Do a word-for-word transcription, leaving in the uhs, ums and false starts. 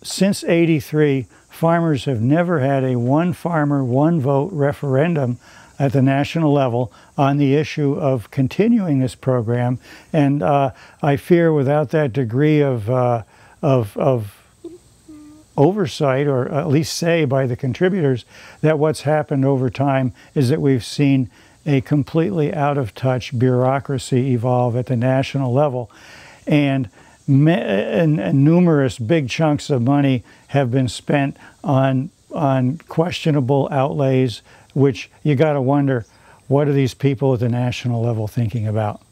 since eighty-three, farmers have never had a one farmer, one vote referendum at the national level on the issue of continuing this program. And uh, I fear without that degree of, uh, of, of oversight, or at least say by the contributors, that what's happened over time is that we've seen a completely out of touch bureaucracy evolve at the national level. And, and, and numerous big chunks of money have been spent on, on questionable outlays, which you got to wonder, what are these people at the national level thinking about?